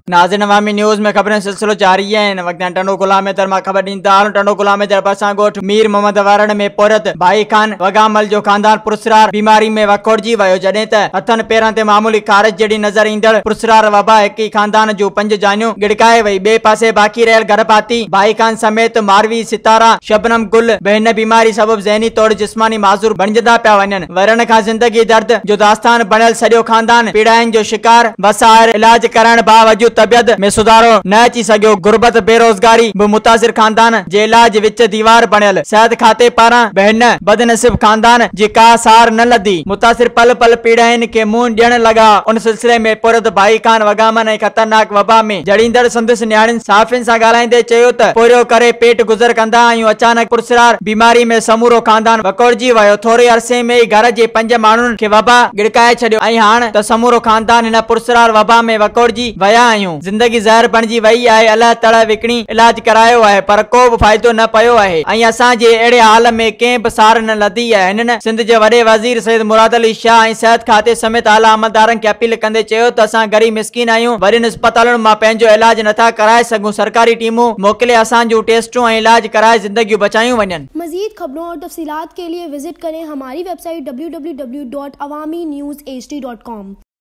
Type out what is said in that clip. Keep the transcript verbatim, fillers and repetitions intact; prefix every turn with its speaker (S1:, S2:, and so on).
S1: नाज़रीन, अवामी न्यूज़ में खबरें सिलसिलो जारी है। वक्त टंडो गुलाम में दरमा खबर ॾींदा आहियूं। टंडो गुलाम में परसा ॻोठ मीर मोहम्मद वारण में पोरत भाई खान वगामल जो खानदान पुरस्रार बीमारी में वकोड़जी वियो, जॾहिं त हथनि पेरनि ते मामूली ख़ारिज जहिड़ी नज़र ईंदड़ पुरस्रार वबा हिक ई खानदान जूं पंज जानियूं गिड़काए वई। ॿिए पासे बाक़ी रहियल गर्भपाती भाई खान समेत मारवी सितारा शबनम गुल हिन बीमारी सबब ज़हनी तौर जिस्मानी माज़ूर बणजंदा पिया वञनि। वरण खां ज़िंदगी दर्द जो दास्तान बणियल सॼो खानदान पीड़ाइनि जो शिकार वसार इलाज करण बावजूद तबियत में सुधारो न अची सघियो। गुर्बत बेरोजगारी बि मुतासिर खानदान जे इलाज विच दीवार बणियल। सेहत खाते पारां बहन बदनसीब खानदान जी का सार न लधी। मुतासिर पल पल पीड़ाइनि के मुंह ॾियण लगा। उन सिलसिले में पुरत भाई खान वगामन ऐं ख़तरनाक वबा में जड़ींदड़ संदसि न्याणियुनि साफ़िन सां ॻाल्हाईंदे चयो त पोरियो करे पेट गुज़र कंदा आहियूं। अचानक पुरस्रार बीमारी में समूरो खानदान वकोड़जी वियो। थोरे अरसे में ई घर जे पंज माण्हुनि खे वबा गिड़काए छॾियो ऐं हाणे त समूरो खानदान हिन पुरस्रार वबा में वकोड़जी विया आहियूं। जिंदगी ज़हर बणजी वई आहे। अलाह तड़ विकिणी इलाज करायो आहे पर को बि फ़ाइदो न पियो आहे ऐं असांजे अहिड़े हाल में कंहिं बि सार न लधी आहे। हिननि सिंध जे वॾे वज़ीर सैयद मुराद अली शाह ऐं सिहत खाते समेत आला अमलदारनि खे अपील कंदे चयो त असां ग़रीब मिस्किन आहियूं, वॾनि अस्पतालुनि मां पंहिंजो इलाज नथा कराए सघूं। सरकारी टीमूं मोकिले असांजूं टेस्टूं ऐं इलाज कराए ज़िंदगियूं बचायूं वञनि।
S2: मज़ीद खबरों और तफसीलात के लिए विजिट करें हमारी website W W W dot Awami news H D dot com.